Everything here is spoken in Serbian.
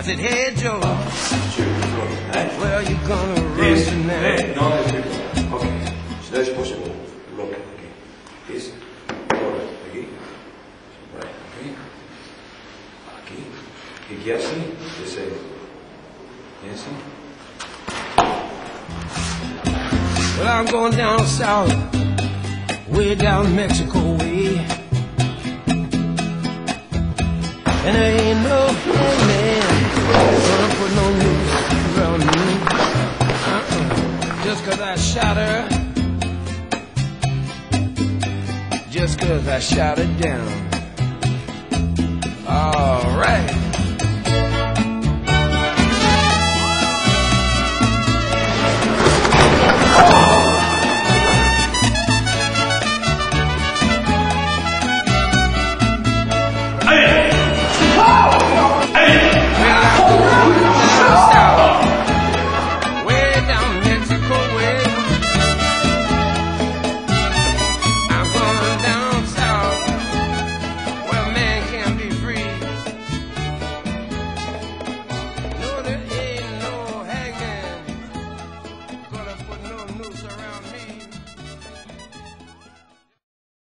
said, hey, Joe, where are you gonna run tonight? No, ok. Sledeće počnemo bloke. This. Aquí. Right. Aquí. Aquí. Aquí así. Ese. Ese. Well, I'm going down south, way down Mexico way. And there ain't no man gonna put no noose around me. Just 'cause I shot her, just 'cause I shot her down.